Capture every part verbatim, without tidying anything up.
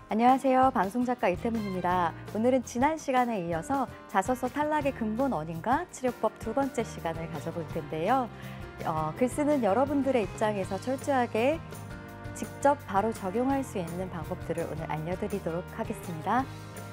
안녕하세요. 방송작가 이태문입니다. 오늘은 지난 시간에 이어서 자소서 탈락의 근본 원인과 치료법 두 번째 시간을 가져볼 텐데요. 어, 글 쓰는 여러분들의 입장에서 철저하게 직접 바로 적용할 수 있는 방법들을 오늘 알려드리도록 하겠습니다.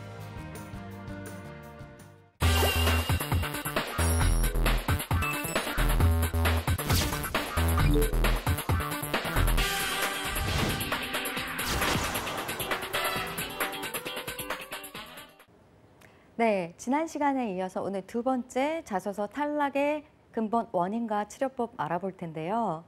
네, 지난 시간에 이어서 오늘 두 번째 자소서 탈락의 근본 원인과 치료법 알아볼 텐데요.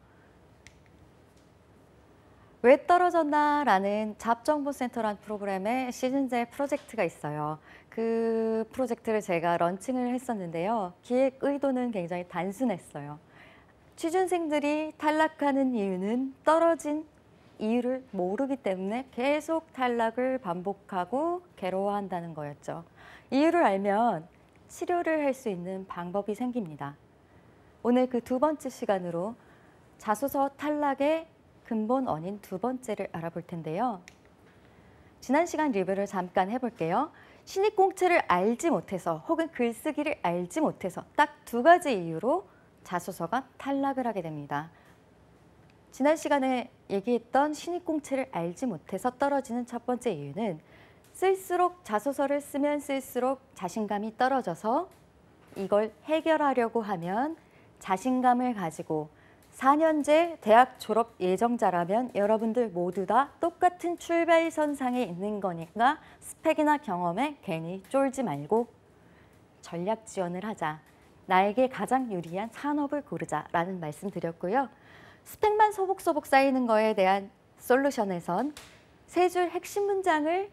왜 떨어졌나 라는 잡정보센터라는 프로그램의 시즌제 프로젝트가 있어요. 그 프로젝트를 제가 런칭을 했었는데요. 기획 의도는 굉장히 단순했어요. 취준생들이 탈락하는 이유는 떨어진 이유를 모르기 때문에 계속 탈락을 반복하고 괴로워한다는 거였죠. 이유를 알면 치료를 할 수 있는 방법이 생깁니다. 오늘 그 두 번째 시간으로 자소서 탈락의 근본 원인 두 번째를 알아볼 텐데요. 지난 시간 리뷰를 잠깐 해볼게요. 신입 공채를 알지 못해서 혹은 글쓰기를 알지 못해서 딱 두 가지 이유로 자소서가 탈락을 하게 됩니다. 지난 시간에 얘기했던 신입 공채를 알지 못해서 떨어지는 첫 번째 이유는 쓸수록 자소서를 쓰면 쓸수록 자신감이 떨어져서 이걸 해결하려고 하면 자신감을 가지고 사 년제 대학 졸업 예정자라면 여러분들 모두 다 똑같은 출발선상에 있는 거니까 스펙이나 경험에 괜히 쫄지 말고 전략 지원을 하자. 나에게 가장 유리한 산업을 고르자라는 말씀 드렸고요. 스펙만 소복소복 쌓이는 거에 대한 솔루션에선 세 줄 핵심 문장을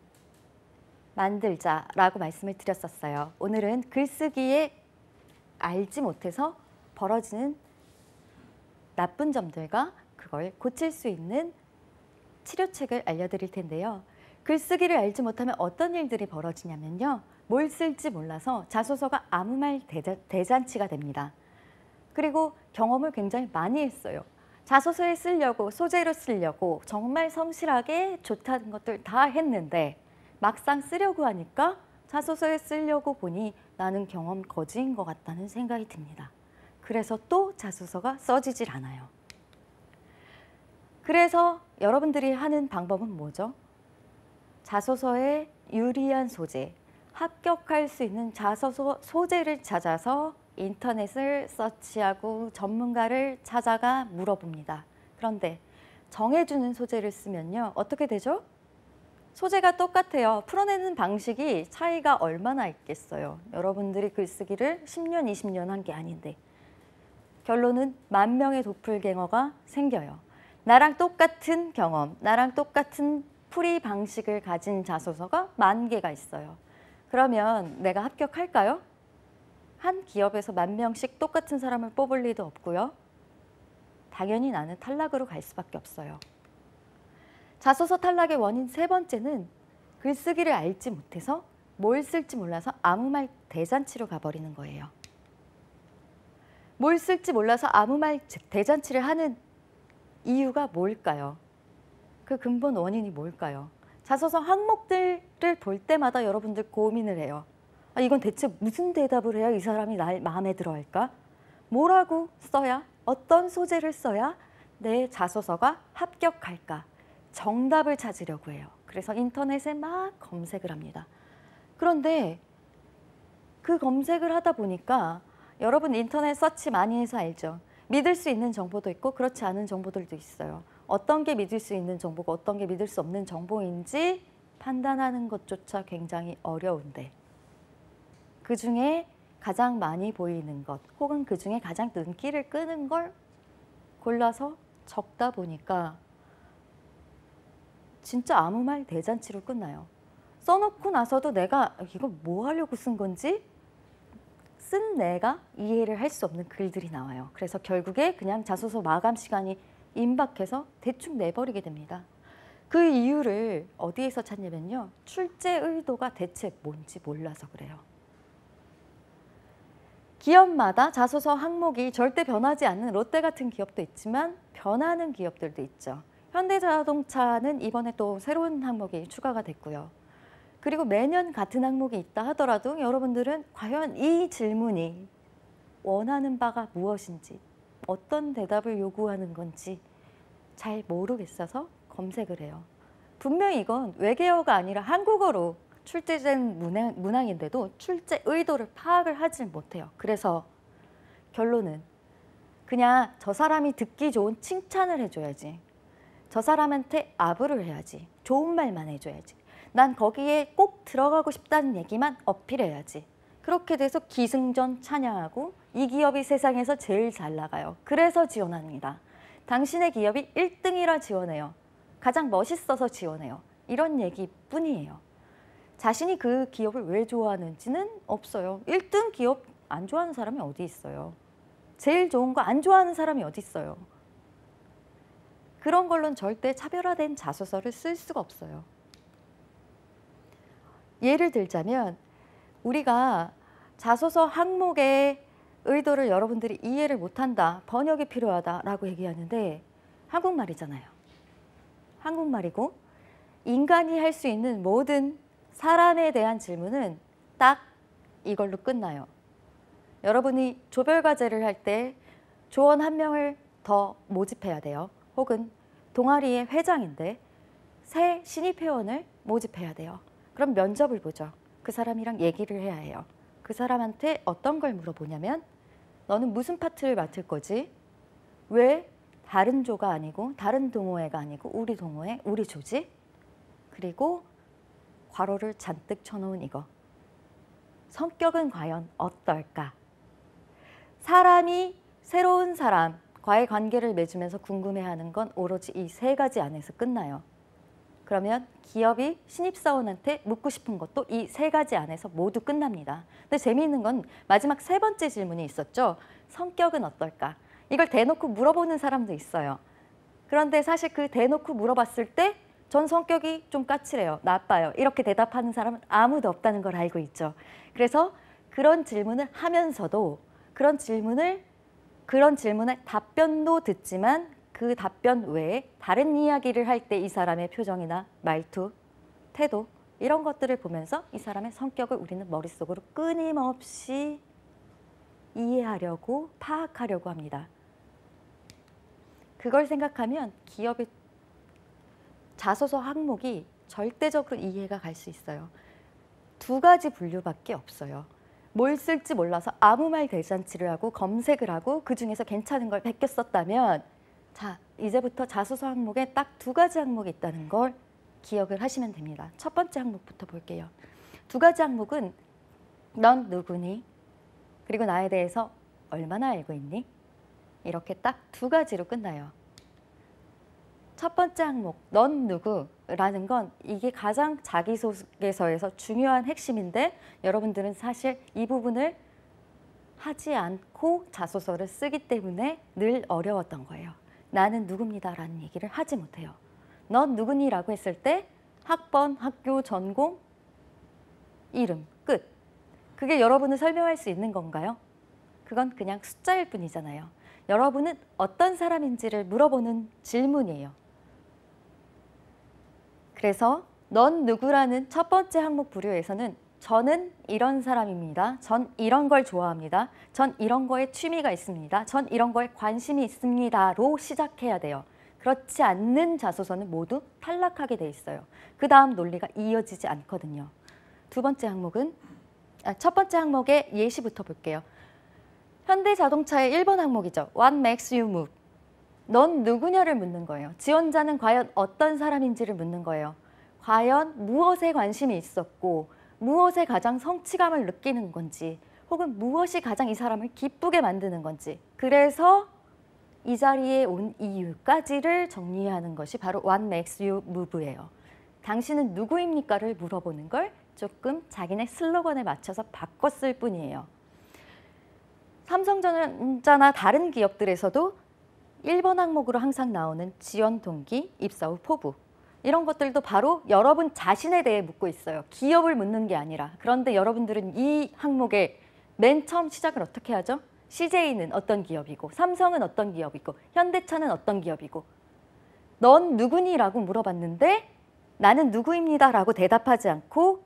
만들자라고 말씀을 드렸었어요. 오늘은 글쓰기에 알지 못해서 벌어지는 나쁜 점들과 그걸 고칠 수 있는 치료책을 알려드릴 텐데요. 글쓰기를 알지 못하면 어떤 일들이 벌어지냐면요. 뭘 쓸지 몰라서 자소서가 아무 말 대자, 대잔치가 됩니다. 그리고 경험을 굉장히 많이 했어요. 자소서에 쓰려고, 소재로 쓰려고 정말 성실하게 좋다는 것들 다 했는데 막상 쓰려고 하니까 자소서에 쓰려고 보니 나는 경험 거지인 것 같다는 생각이 듭니다. 그래서 또 자소서가 써지질 않아요. 그래서 여러분들이 하는 방법은 뭐죠? 자소서에 유리한 소재, 합격할 수 있는 자소서 소재를 찾아서 인터넷을 서치하고 전문가를 찾아가 물어봅니다. 그런데 정해주는 소재를 쓰면요. 어떻게 되죠? 소재가 똑같아요. 풀어내는 방식이 차이가 얼마나 있겠어요. 여러분들이 글쓰기를 십 년, 이십 년 한 게 아닌데. 결론은 만 명의 도플갱어가 생겨요. 나랑 똑같은 경험, 나랑 똑같은 풀이 방식을 가진 자소서가 만 개가 있어요. 그러면 내가 합격할까요? 한 기업에서 만 명씩 똑같은 사람을 뽑을 리도 없고요. 당연히 나는 탈락으로 갈 수밖에 없어요. 자소서 탈락의 원인 세 번째는 글쓰기를 알지 못해서 뭘 쓸지 몰라서 아무 말 대잔치로 가버리는 거예요. 뭘 쓸지 몰라서 아무 말 대잔치를 하는 이유가 뭘까요? 그 근본 원인이 뭘까요? 자소서 항목들을 볼 때마다 여러분들 고민을 해요. 아, 이건 대체 무슨 대답을 해야 이 사람이 날 마음에 들어 할까? 뭐라고 써야, 어떤 소재를 써야 내 자소서가 합격할까? 정답을 찾으려고 해요. 그래서 인터넷에 막 검색을 합니다. 그런데 그 검색을 하다 보니까 여러분 인터넷 서치 많이 해서 알죠? 믿을 수 있는 정보도 있고 그렇지 않은 정보들도 있어요. 어떤 게 믿을 수 있는 정보고 어떤 게 믿을 수 없는 정보인지 판단하는 것조차 굉장히 어려운데 그중에 가장 많이 보이는 것 혹은 그중에 가장 눈길을 끄는 걸 골라서 적다 보니까 진짜 아무 말 대잔치로 끝나요. 써놓고 나서도 내가 이거 뭐 하려고 쓴 건지 쓴 내가 이해를 할 수 없는 글들이 나와요. 그래서 결국에 그냥 자소서 마감 시간이 임박해서 대충 내버리게 됩니다. 그 이유를 어디에서 찾냐면요. 출제 의도가 대체 뭔지 몰라서 그래요. 기업마다 자소서 항목이 절대 변하지 않는 롯데 같은 기업도 있지만 변하는 기업들도 있죠. 현대자동차는 이번에 또 새로운 항목이 추가가 됐고요. 그리고 매년 같은 항목이 있다 하더라도 여러분들은 과연 이 질문이 원하는 바가 무엇인지, 어떤 대답을 요구하는 건지 잘 모르겠어서 검색을 해요. 분명히 이건 외계어가 아니라 한국어로 출제된 문항, 문항인데도 출제 의도를 파악을 하지 못해요. 그래서 결론은 그냥 저 사람이 듣기 좋은 칭찬을 해줘야지. 저 사람한테 아부를 해야지. 좋은 말만 해줘야지. 난 거기에 꼭 들어가고 싶다는 얘기만 어필해야지. 그렇게 돼서 기승전 찬양하고 이 기업이 세상에서 제일 잘 나가요. 그래서 지원합니다. 당신의 기업이 일 등이라 지원해요. 가장 멋있어서 지원해요. 이런 얘기뿐이에요. 자신이 그 기업을 왜 좋아하는지는 없어요. 일 등 기업 안 좋아하는 사람이 어디 있어요. 제일 좋은 거 안 좋아하는 사람이 어디 있어요. 그런 걸로는 절대 차별화된 자소서를 쓸 수가 없어요. 예를 들자면 우리가 자소서 항목의 의도를 여러분들이 이해를 못한다, 번역이 필요하다라고 얘기하는데 한국말이잖아요. 한국말이고 인간이 할 수 있는 모든 사람에 대한 질문은 딱 이걸로 끝나요. 여러분이 조별과제를 할 때 조원 한 명을 더 모집해야 돼요. 혹은 동아리의 회장인데 새 신입 회원을 모집해야 돼요. 그럼 면접을 보죠. 그 사람이랑 얘기를 해야 해요. 그 사람한테 어떤 걸 물어보냐면 너는 무슨 파트를 맡을 거지? 왜 다른 조가 아니고 다른 동호회가 아니고 우리 동호회, 우리 조지? 그리고 괄호를 잔뜩 쳐놓은 이거. 성격은 과연 어떨까? 사람이 새로운 사람과의 관계를 맺으면서 궁금해하는 건 오로지 이 세 가지 안에서 끝나요. 그러면 기업이 신입사원한테 묻고 싶은 것도 이 세 가지 안에서 모두 끝납니다. 근데 재미있는 건 마지막 세 번째 질문이 있었죠. 성격은 어떨까? 이걸 대놓고 물어보는 사람도 있어요. 그런데 사실 그 대놓고 물어봤을 때 전 성격이 좀 까칠해요. 나빠요. 이렇게 대답하는 사람은 아무도 없다는 걸 알고 있죠. 그래서 그런 질문을 하면서도 그런 질문을 그런 질문에 답변도 듣지만 그 답변 외에 다른 이야기를 할 때 이 사람의 표정이나 말투, 태도 이런 것들을 보면서 이 사람의 성격을 우리는 머릿속으로 끊임없이 이해하려고 파악하려고 합니다. 그걸 생각하면 기업의 자소서 항목이 절대적으로 이해가 갈 수 있어요. 두 가지 분류밖에 없어요. 뭘 쓸지 몰라서 아무 말 대잔치를 하고 검색을 하고 그중에서 괜찮은 걸 베껴 썼다면 자, 이제부터 자소서 항목에 딱 두 가지 항목이 있다는 걸 기억을 하시면 됩니다. 첫 번째 항목부터 볼게요. 두 가지 항목은 넌 누구니? 그리고 나에 대해서 얼마나 알고 있니? 이렇게 딱 두 가지로 끝나요. 첫 번째 항목, 넌 누구라는 건 이게 가장 자기소개서에서 중요한 핵심인데 여러분들은 사실 이 부분을 하지 않고 자소서를 쓰기 때문에 늘 어려웠던 거예요. 나는 누굽니다 라는 얘기를 하지 못해요. 넌 누구니? 라고 했을 때 학번, 학교, 전공, 이름, 끝. 그게 여러분을 설명할 수 있는 건가요? 그건 그냥 숫자일 뿐이잖아요. 여러분은 어떤 사람인지를 물어보는 질문이에요. 그래서 넌 누구라는 첫 번째 항목 부류에서는 저는 이런 사람입니다. 전 이런 걸 좋아합니다. 전 이런 거에 취미가 있습니다. 전 이런 거에 관심이 있습니다로 시작해야 돼요. 그렇지 않는 자소서는 모두 탈락하게 돼 있어요. 그 다음 논리가 이어지지 않거든요. 두 번째 항목은 아, 첫 번째 항목의 예시부터 볼게요. 현대자동차의 일 번 항목이죠. What makes you move? 넌 누구냐를 묻는 거예요. 지원자는 과연 어떤 사람인지를 묻는 거예요. 과연 무엇에 관심이 있었고 무엇에 가장 성취감을 느끼는 건지 혹은 무엇이 가장 이 사람을 기쁘게 만드는 건지 그래서 이 자리에 온 이유까지를 정리하는 것이 바로 What makes you move예요. 당신은 누구입니까를 물어보는 걸 조금 자기네 슬로건에 맞춰서 바꿨을 뿐이에요. 삼성전자나 다른 기업들에서도 일 번 항목으로 항상 나오는 지원 동기, 입사 후 포부 이런 것들도 바로 여러분 자신에 대해 묻고 있어요. 기업을 묻는 게 아니라. 그런데 여러분들은 이 항목에 맨 처음 시작을 어떻게 하죠? 씨제이는 어떤 기업이고 삼성은 어떤 기업이고 현대차는 어떤 기업이고 넌 누구니? 라고 물어봤는데 나는 누구입니다. 라고 대답하지 않고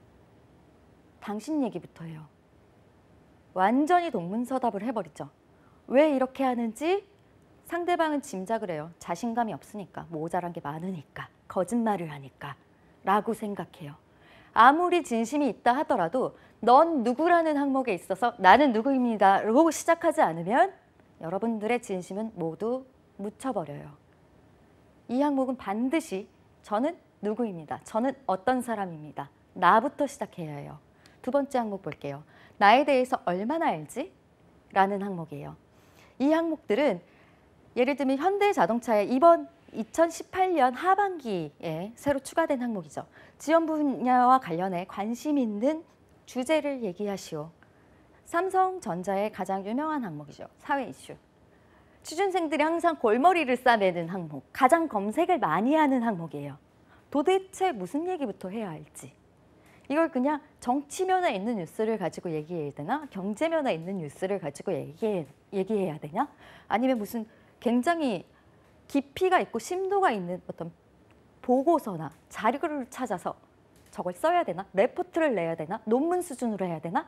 당신 얘기부터 해요. 완전히 동문서답을 해버리죠. 왜 이렇게 하는지 상대방은 짐작을 해요. 자신감이 없으니까, 모자란 게 많으니까, 거짓말을 하니까 라고 생각해요. 아무리 진심이 있다 하더라도 넌 누구라는 항목에 있어서 나는 누구입니다 라고 시작하지 않으면 여러분들의 진심은 모두 묻혀버려요. 이 항목은 반드시 저는 누구입니다. 저는 어떤 사람입니다. 나부터 시작해야 해요. 두 번째 항목 볼게요. 나에 대해서 얼마나 알지? 라는 항목이에요. 이 항목들은 예를 들면 현대자동차의 이번 이천십팔 년 하반기에 새로 추가된 항목이죠. 지원 분야와 관련해 관심 있는 주제를 얘기하시오. 삼성전자의 가장 유명한 항목이죠. 사회 이슈. 취준생들이 항상 골머리를 싸매는 항목, 가장 검색을 많이 하는 항목이에요. 도대체 무슨 얘기부터 해야 할지. 이걸 그냥 정치면에 있는 뉴스를 가지고 얘기해야 되나? 경제면에 있는 뉴스를 가지고 얘기해, 얘기해야 되냐? 아니면 무슨 굉장히 깊이가 있고 심도가 있는 어떤 보고서나 자료를 찾아서 저걸 써야 되나? 레포트를 내야 되나? 논문 수준으로 해야 되나?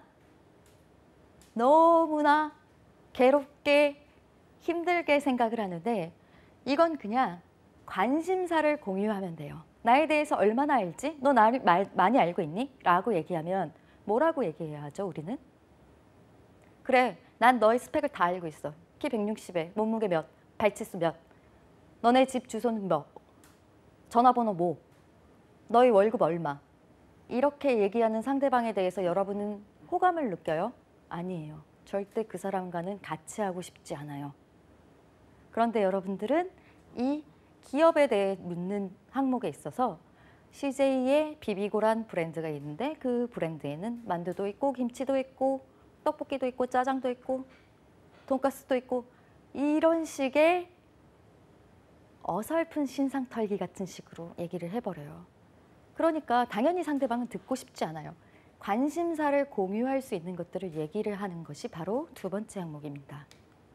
너무나 괴롭게 힘들게 생각을 하는데 이건 그냥 관심사를 공유하면 돼요. 나에 대해서 얼마나 알지? 너 나를 말, 많이 알고 있니? 라고 얘기하면 뭐라고 얘기해야 하죠, 우리는? 그래, 난 너의 스펙을 다 알고 있어. 키 백육십에 몸무게 몇, 발치수 몇, 너네 집 주소는 몇, 전화번호 뭐, 너의 월급 얼마. 이렇게 얘기하는 상대방에 대해서 여러분은 호감을 느껴요? 아니에요. 절대 그 사람과는 같이 하고 싶지 않아요. 그런데 여러분들은 이 기업에 대해 묻는 항목에 있어서 씨제이의 비비고란 브랜드가 있는데 그 브랜드에는 만두도 있고 김치도 있고 떡볶이도 있고 짜장도 있고 돈가스도 있고 이런 식의 어설픈 신상 털기 같은 식으로 얘기를 해버려요. 그러니까 당연히 상대방은 듣고 싶지 않아요. 관심사를 공유할 수 있는 것들을 얘기를 하는 것이 바로 두 번째 항목입니다.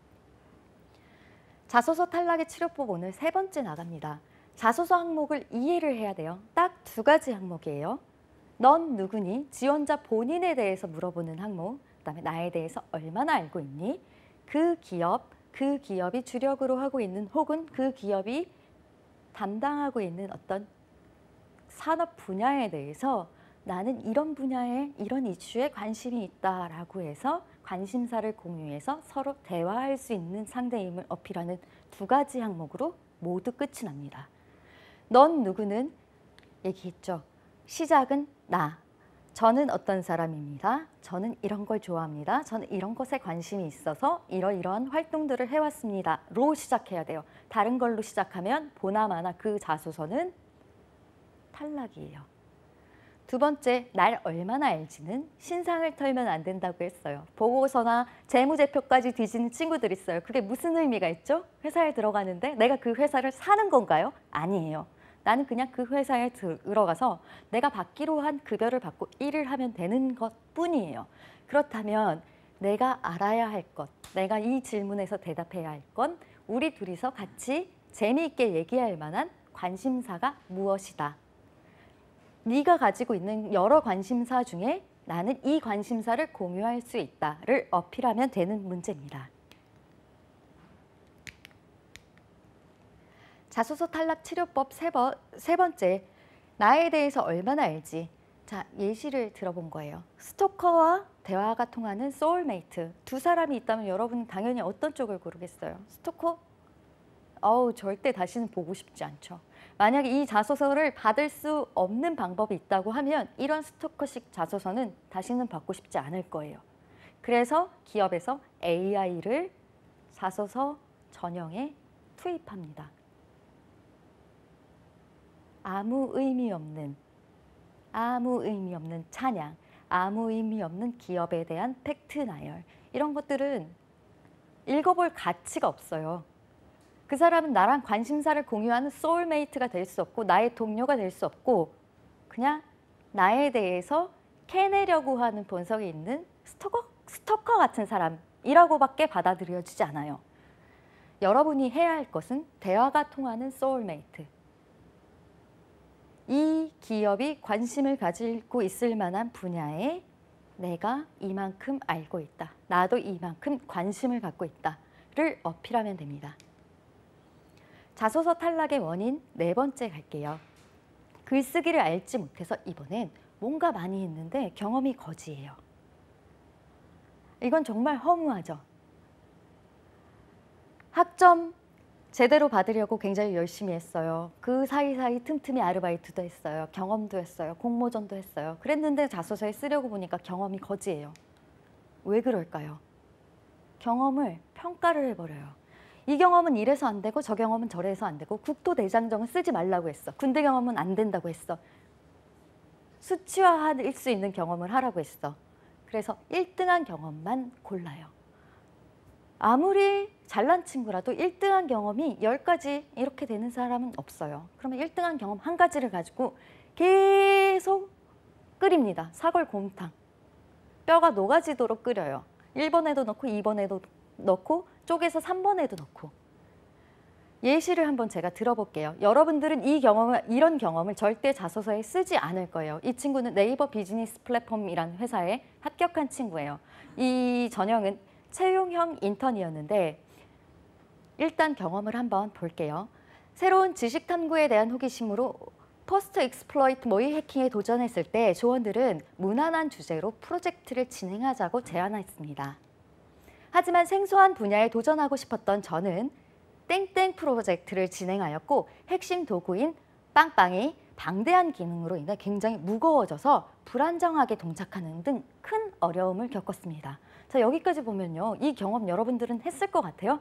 자소서 탈락의 치료법 오늘 세 번째 나갑니다. 자소서 항목을 이해를 해야 돼요. 딱 두 가지 항목이에요. 넌 누구니? 지원자 본인에 대해서 물어보는 항목. 그다음에 나에 대해서 얼마나 알고 있니? 그 기업, 그 기업이 주력으로 하고 있는 혹은 그 기업이 담당하고 있는 어떤 산업 분야에 대해서 나는 이런 분야에 이런 이슈에 관심이 있다라고 해서 관심사를 공유해서 서로 대화할 수 있는 상대임을 어필하는 두 가지 항목으로 모두 끝이 납니다. 넌 누구는 얘기했죠. 시작은 나. 저는 어떤 사람입니다. 저는 이런 걸 좋아합니다. 저는 이런 것에 관심이 있어서 이러이러한 활동들을 해왔습니다. 로 시작해야 돼요. 다른 걸로 시작하면 보나마나 그 자소서는 탈락이에요. 두 번째, 날 얼마나 알지는 신상을 털면 안 된다고 했어요. 보고서나 재무제표까지 뒤지는 친구들 있어요. 그게 무슨 의미가 있죠? 회사에 들어가는데 내가 그 회사를 사는 건가요? 아니에요. 나는 그냥 그 회사에 들어가서 내가 받기로 한 급여를 받고 일을 하면 되는 것뿐이에요. 그렇다면 내가 알아야 할 것, 내가 이 질문에서 대답해야 할 건 우리 둘이서 같이 재미있게 얘기할 만한 관심사가 무엇이다. 네가 가지고 있는 여러 관심사 중에 나는 이 관심사를 공유할 수 있다를 어필하면 되는 문제입니다. 자소서 탈락 치료법 세, 번, 세 번째, 나에 대해서 얼마나 알지? 자, 예시를 들어본 거예요. 스토커와 대화가 통하는 소울메이트. 두 사람이 있다면 여러분 당연히 어떤 쪽을 고르겠어요? 스토커? 어우, 절대 다시는 보고 싶지 않죠. 만약에 이 자소서를 받을 수 없는 방법이 있다고 하면 이런 스토커식 자소서는 다시는 받고 싶지 않을 거예요. 그래서 기업에서 에이아이를 자소서 전형에 투입합니다. 아무 의미 없는, 아무 의미 없는 찬양, 아무 의미 없는 기업에 대한 팩트 나열. 이런 것들은 읽어볼 가치가 없어요. 그 사람은 나랑 관심사를 공유하는 소울메이트가 될 수 없고 나의 동료가 될 수 없고 그냥 나에 대해서 캐내려고 하는 본성이 있는 스토커, 스토커 같은 사람이라고밖에 받아들여지지 않아요. 여러분이 해야 할 것은 대화가 통하는 소울메이트. 이 기업이 관심을 가지고 있을 만한 분야에 내가 이만큼 알고 있다. 나도 이만큼 관심을 갖고 있다를 어필하면 됩니다. 자소서 탈락의 원인 네 번째 갈게요. 글쓰기를 알지 못해서 이번엔 뭔가 많이 했는데 경험이 거지예요. 이건 정말 허무하죠. 학점 제대로 받으려고 굉장히 열심히 했어요. 그 사이사이 틈틈이 아르바이트도 했어요. 경험도 했어요. 공모전도 했어요. 그랬는데 자소서에 쓰려고 보니까 경험이 거지예요. 왜 그럴까요? 경험을 평가를 해버려요. 이 경험은 이래서 안 되고 저 경험은 저래서 안 되고 국토대장정은 쓰지 말라고 했어. 군대 경험은 안 된다고 했어. 수치화할 수 있는 경험을 하라고 했어. 그래서 일 등한 경험만 골라요. 아무리 잘난 친구라도 일 등한 경험이 열 가지 이렇게 되는 사람은 없어요. 그러면 일 등한 경험 한 가지를 가지고 계속 끓입니다. 사골곰탕. 뼈가 녹아지도록 끓여요. 일 번에도 넣고 이 번에도 넣고 쪼개서 삼 번에도 넣고. 예시를 한번 제가 들어볼게요. 여러분들은 이 경험을, 이런 경험을 절대 자소서에 쓰지 않을 거예요. 이 친구는 네이버 비즈니스 플랫폼이라는 회사에 합격한 친구예요. 이 전형은 채용형 인턴이었는데 일단 경험을 한번 볼게요. 새로운 지식 탐구에 대한 호기심으로 포스트 익스플로이트 모의 해킹에 도전했을 때 조원들은 무난한 주제로 프로젝트를 진행하자고 제안했습니다. 하지만 생소한 분야에 도전하고 싶었던 저는 땡땡 프로젝트를 진행하였고 핵심 도구인 빵빵이 방대한 기능으로 인해 굉장히 무거워져서 불안정하게 동작하는 등 큰 어려움을 겪었습니다. 자, 여기까지 보면요. 이 경험 여러분들은 했을 것 같아요?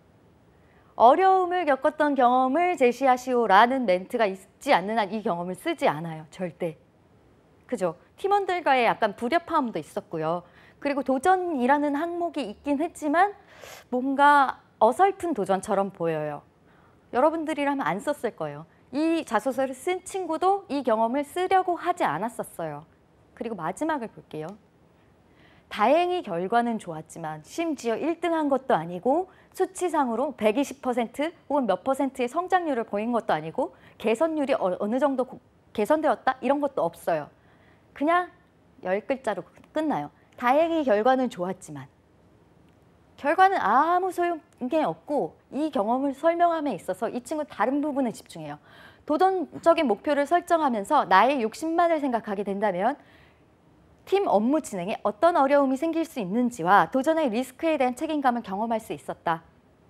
어려움을 겪었던 경험을 제시하시오라는 멘트가 있지 않는 한 이 경험을 쓰지 않아요. 절대. 그죠? 팀원들과의 약간 불협화음도 있었고요. 그리고 도전이라는 항목이 있긴 했지만 뭔가 어설픈 도전처럼 보여요. 여러분들이라면 안 썼을 거예요. 이 자소서를 쓴 친구도 이 경험을 쓰려고 하지 않았었어요. 그리고 마지막을 볼게요. 다행히 결과는 좋았지만 심지어 일 등한 것도 아니고 수치상으로 백이십 퍼센트 혹은 몇 퍼센트의 성장률을 보인 것도 아니고 개선율이 어느 정도 개선되었다? 이런 것도 없어요. 그냥 열 글자로 끝나요. 다행히 결과는 좋았지만. 결과는 아무 소용이 없고 이 경험을 설명함에 있어서 이 친구는 다른 부분에 집중해요. 도전적인 목표를 설정하면서 나의 욕심만을 생각하게 된다면 팀 업무 진행에 어떤 어려움이 생길 수 있는지와 도전의 리스크에 대한 책임감을 경험할 수 있었다.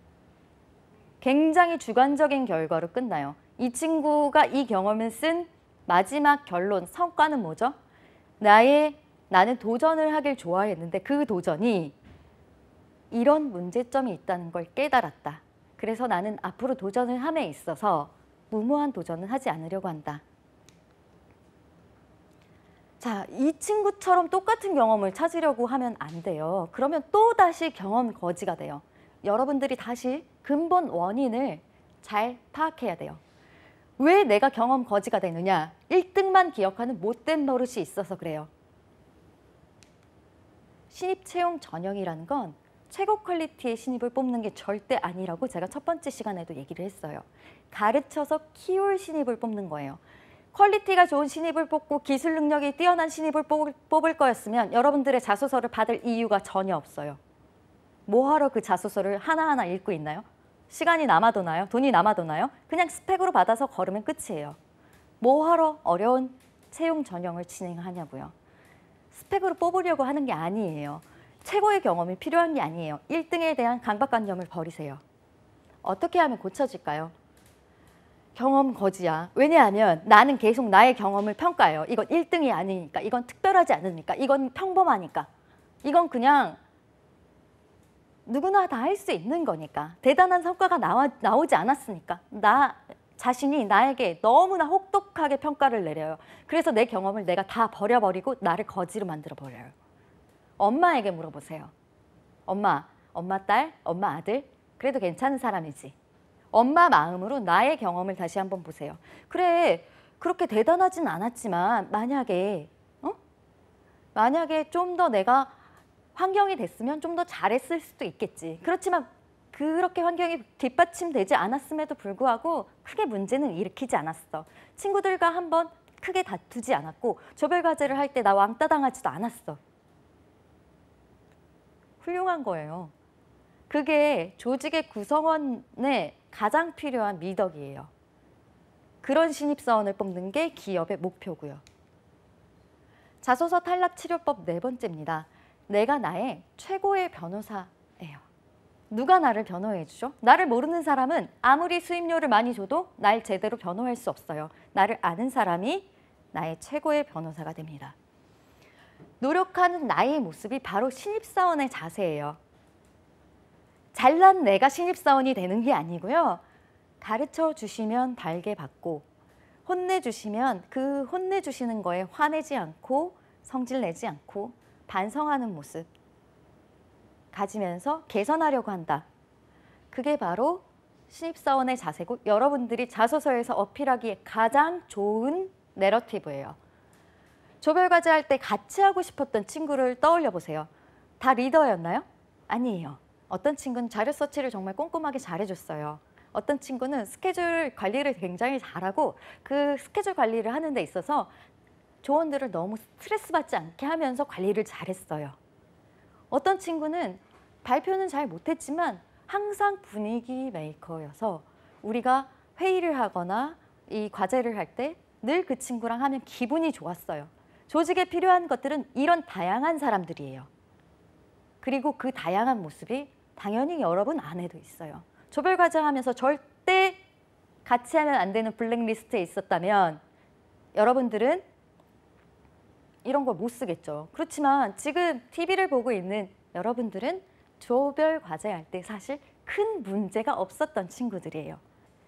굉장히 주관적인 결과로 끝나요. 이 친구가 이 경험을 쓴 마지막 결론, 성과는 뭐죠? 나의, 나는 도전을 하길 좋아했는데 그 도전이 이런 문제점이 있다는 걸 깨달았다. 그래서 나는 앞으로 도전을 함에 있어서 무모한 도전은 하지 않으려고 한다. 자, 이 친구처럼 똑같은 경험을 찾으려고 하면 안 돼요. 그러면 또다시 경험 거지가 돼요. 여러분들이 다시 근본 원인을 잘 파악해야 돼요. 왜 내가 경험 거지가 되느냐? 일 등만 기억하는 못된 버릇이 있어서 그래요. 신입 채용 전형이라는 건 최고 퀄리티의 신입을 뽑는 게 절대 아니라고 제가 첫 번째 시간에도 얘기를 했어요. 가르쳐서 키울 신입을 뽑는 거예요. 퀄리티가 좋은 신입을 뽑고 기술 능력이 뛰어난 신입을 뽑을, 뽑을 거였으면 여러분들의 자소서를 받을 이유가 전혀 없어요. 뭐하러 그 자소서를 하나하나 읽고 있나요? 시간이 남아도나요? 돈이 남아도나요? 그냥 스펙으로 받아서 걸으면 끝이에요. 뭐하러 어려운 채용 전형을 진행하냐고요. 스펙으로 뽑으려고 하는 게 아니에요. 최고의 경험이 필요한 게 아니에요. 일 등에 대한 강박관념을 버리세요. 어떻게 하면 고쳐질까요? 경험 거지야. 왜냐하면 나는 계속 나의 경험을 평가해요. 이건 일 등이 아니니까, 이건 특별하지 않으니까, 이건 평범하니까, 이건 그냥 누구나 다 할 수 있는 거니까, 대단한 성과가 나와, 나오지 않았으니까 나 자신이 나에게 너무나 혹독하게 평가를 내려요. 그래서 내 경험을 내가 다 버려버리고 나를 거지로 만들어버려요. 엄마에게 물어보세요. 엄마, 엄마 딸, 엄마 아들, 그래도 괜찮은 사람이지. 엄마 마음으로 나의 경험을 다시 한번 보세요. 그래, 그렇게 대단하진 않았지만 만약에 어? 만약에 좀 더 내가 환경이 됐으면 좀 더 잘했을 수도 있겠지. 그렇지만 그렇게 환경이 뒷받침되지 않았음에도 불구하고 크게 문제는 일으키지 않았어. 친구들과 한번 크게 다투지 않았고 조별 과제를 할 때 나 왕따 당하지도 않았어. 훌륭한 거예요. 그게 조직의 구성원에 가장 필요한 미덕이에요. 그런 신입사원을 뽑는 게 기업의 목표고요. 자소서 탈락 치료법 네 번째입니다. 내가 나의 최고의 변호사예요. 누가 나를 변호해 주죠? 나를 모르는 사람은 아무리 수임료를 많이 줘도 날 제대로 변호할 수 없어요. 나를 아는 사람이 나의 최고의 변호사가 됩니다. 노력하는 나의 모습이 바로 신입사원의 자세예요. 잘난 내가 신입사원이 되는 게 아니고요. 가르쳐 주시면 달게 받고 혼내주시면 그 혼내주시는 거에 화내지 않고 성질내지 않고 반성하는 모습 가지면서 개선하려고 한다. 그게 바로 신입사원의 자세고 여러분들이 자소서에서 어필하기에 가장 좋은 내러티브예요. 조별과제 할 때 같이 하고 싶었던 친구를 떠올려 보세요. 다 리더였나요? 아니에요. 어떤 친구는 자료 서치를 정말 꼼꼼하게 잘해줬어요. 어떤 친구는 스케줄 관리를 굉장히 잘하고 그 스케줄 관리를 하는 데 있어서 조원들을 너무 스트레스 받지 않게 하면서 관리를 잘했어요. 어떤 친구는 발표는 잘 못했지만 항상 분위기 메이커여서 우리가 회의를 하거나 이 과제를 할 때 늘 그 친구랑 하면 기분이 좋았어요. 조직에 필요한 것들은 이런 다양한 사람들이에요. 그리고 그 다양한 모습이 당연히 여러분 안에도 있어요. 조별과제 하면서 절대 같이 하면 안 되는 블랙리스트에 있었다면 여러분들은 이런 걸 못 쓰겠죠. 그렇지만 지금 티비를 보고 있는 여러분들은 조별과제 할 때 사실 큰 문제가 없었던 친구들이에요.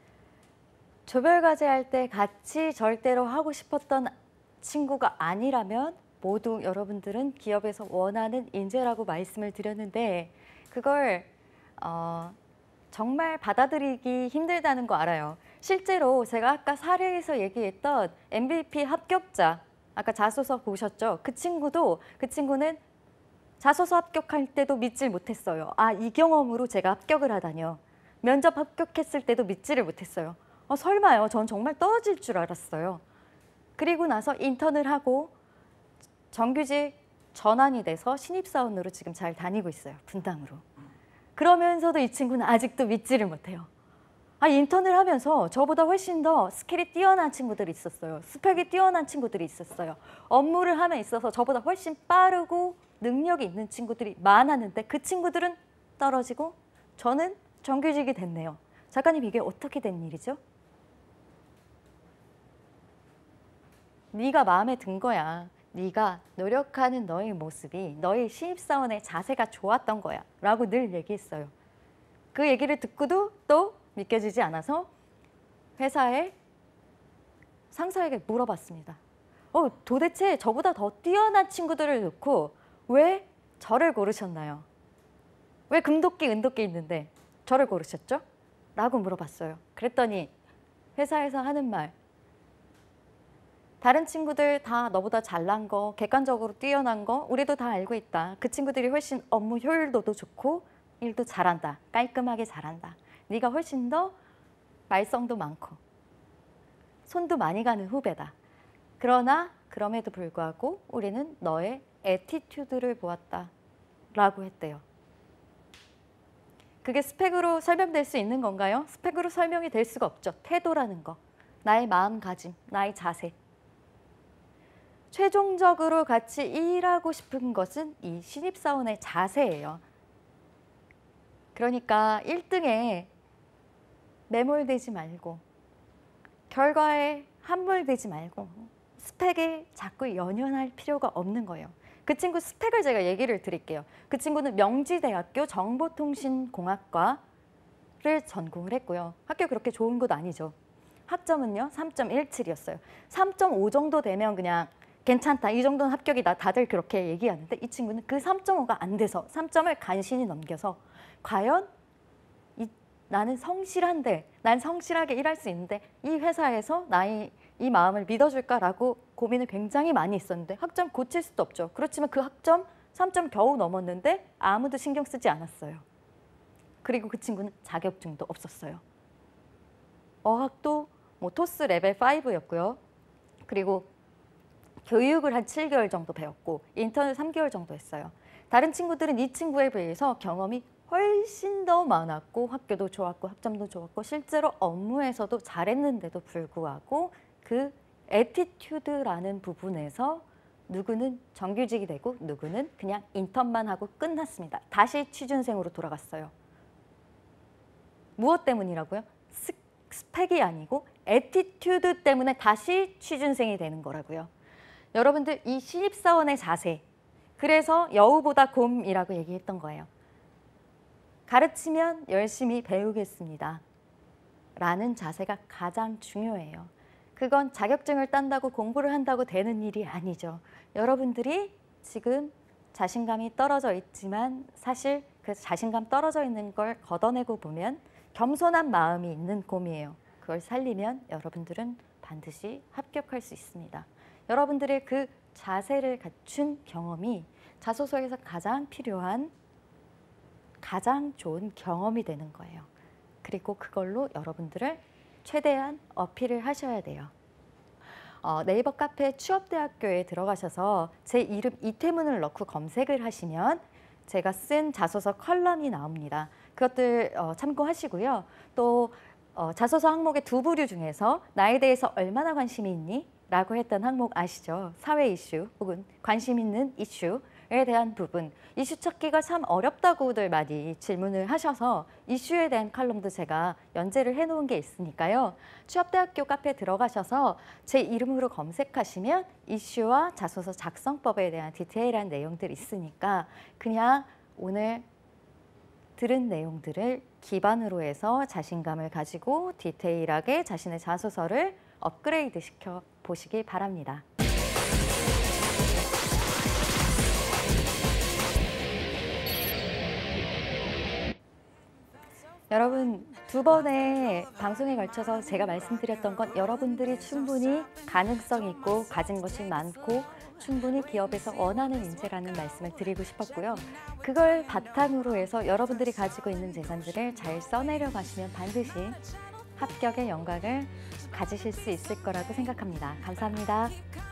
조별과제 할 때 같이 절대로 하고 싶었던 친구가 아니라면 모두 여러분들은 기업에서 원하는 인재라고 말씀을 드렸는데 그걸 어, 정말 받아들이기 힘들다는 거 알아요. 실제로 제가 아까 사례에서 얘기했던 엠브이피 합격자, 아까 자소서 보셨죠? 그 친구도, 그 친구는 자소서 합격할 때도 믿질 못했어요. 아, 이 경험으로 제가 합격을 하다니요. 면접 합격했을 때도 믿지를 못했어요. 어, 설마요. 전 정말 떨어질 줄 알았어요. 그리고 나서 인턴을 하고 정규직 전환이 돼서 신입사원으로 지금 잘 다니고 있어요. 분당으로. 그러면서도 이 친구는 아직도 믿지를 못해요. 아, 인턴을 하면서 저보다 훨씬 더 스킬이 뛰어난 친구들이 있었어요. 스펙이 뛰어난 친구들이 있었어요. 업무를 함에 있어서 저보다 훨씬 빠르고 능력이 있는 친구들이 많았는데 그 친구들은 떨어지고 저는 정규직이 됐네요. 작가님, 이게 어떻게 된 일이죠? 네가 마음에 든 거야. 네가 노력하는 너의 모습이 너의 신입사원의 자세가 좋았던 거야 라고 늘 얘기했어요. 그 얘기를 듣고도 또 믿겨지지 않아서 회사의 상사에게 물어봤습니다. 어, 도대체 저보다 더 뛰어난 친구들을 놓고 왜 저를 고르셨나요? 왜 금도끼 은도끼 있는데 저를 고르셨죠? 라고 물어봤어요. 그랬더니 회사에서 하는 말, 다른 친구들 다 너보다 잘난 거, 객관적으로 뛰어난 거 우리도 다 알고 있다. 그 친구들이 훨씬 업무 효율도도 좋고 일도 잘한다. 깔끔하게 잘한다. 네가 훨씬 더 말썽도 많고 손도 많이 가는 후배다. 그러나 그럼에도 불구하고 우리는 너의 애티튜드를 보았다. 라고 했대요. 그게 스펙으로 설명될 수 있는 건가요? 스펙으로 설명이 될 수가 없죠. 태도라는 거. 나의 마음가짐, 나의 자세. 최종적으로 같이 일하고 싶은 것은 이 신입사원의 자세예요. 그러니까 일 등에 매몰되지 말고 결과에 함몰되지 말고 스펙에 자꾸 연연할 필요가 없는 거예요. 그 친구 스펙을 제가 얘기를 드릴게요. 그 친구는 명지대학교 정보통신공학과를 전공을 했고요. 학교 그렇게 좋은 곳 아니죠. 학점은요 삼 점 일칠이었어요. 삼 점 오 정도 되면 그냥 괜찮다. 이 정도는 합격이다. 다들 그렇게 얘기하는데 이 친구는 그 삼 점 오가 안 돼서 삼 점을 간신히 넘겨서 과연 이, 나는 성실한데, 난 성실하게 일할 수 있는데 이 회사에서 나의 이 마음을 믿어줄까라고 고민을 굉장히 많이 했었는데 학점 고칠 수도 없죠. 그렇지만 그 학점 삼 점 겨우 넘었는데 아무도 신경 쓰지 않았어요. 그리고 그 친구는 자격증도 없었어요. 어학도 뭐 토스 레벨 오였고요. 그리고 교육을 한 칠 개월 정도 배웠고 인턴을 삼 개월 정도 했어요. 다른 친구들은 이 친구에 비해서 경험이 훨씬 더 많았고 학교도 좋았고 학점도 좋았고 실제로 업무에서도 잘했는데도 불구하고 그 애티튜드라는 부분에서 누구는 정규직이 되고 누구는 그냥 인턴만 하고 끝났습니다. 다시 취준생으로 돌아갔어요. 무엇 때문이라고요? 스, 스펙이 아니고 애티튜드 때문에 다시 취준생이 되는 거라고요. 여러분들 이 신입사원의 자세, 그래서 여우보다 곰이라고 얘기했던 거예요. 가르치면 열심히 배우겠습니다 라는 자세가 가장 중요해요. 그건 자격증을 딴다고 공부를 한다고 되는 일이 아니죠. 여러분들이 지금 자신감이 떨어져 있지만 사실 그 자신감 떨어져 있는 걸 걷어내고 보면 겸손한 마음이 있는 곰이에요. 그걸 살리면 여러분들은 반드시 합격할 수 있습니다. 여러분들의 그 자세를 갖춘 경험이 자소서에서 가장 필요한 가장 좋은 경험이 되는 거예요. 그리고 그걸로 여러분들을 최대한 어필을 하셔야 돼요. 어, 네이버 카페 취업대학교에 들어가셔서 제 이름 이태문을 넣고 검색을 하시면 제가 쓴 자소서 컬럼이 나옵니다. 그것들 어, 참고하시고요. 또 어, 자소서 항목의 두 부류 중에서 나에 대해서 얼마나 관심이 있니? 라고 했던 항목 아시죠? 사회 이슈 혹은 관심 있는 이슈에 대한 부분. 이슈 찾기가 참 어렵다고들 많이 질문을 하셔서 이슈에 대한 칼럼도 제가 연재를 해놓은 게 있으니까요. 취업대학교 카페에 들어가셔서 제 이름으로 검색하시면 이슈와 자소서 작성법에 대한 디테일한 내용들이 있으니까 그냥 오늘 들은 내용들을 기반으로 해서 자신감을 가지고 디테일하게 자신의 자소서를 업그레이드 시켜 보시기 바랍니다. 여러분, 두 번의 방송에 걸쳐서 제가 말씀드렸던 건 여러분들이 충분히 가능성 있고 가진 것이 많고 충분히 기업에서 원하는 인재라는 말씀을 드리고 싶었고요. 그걸 바탕으로 해서 여러분들이 가지고 있는 재산들을 잘 써내려 가시면 반드시 합격의 영광을 가지실 수 있을 거라고 생각합니다. 감사합니다.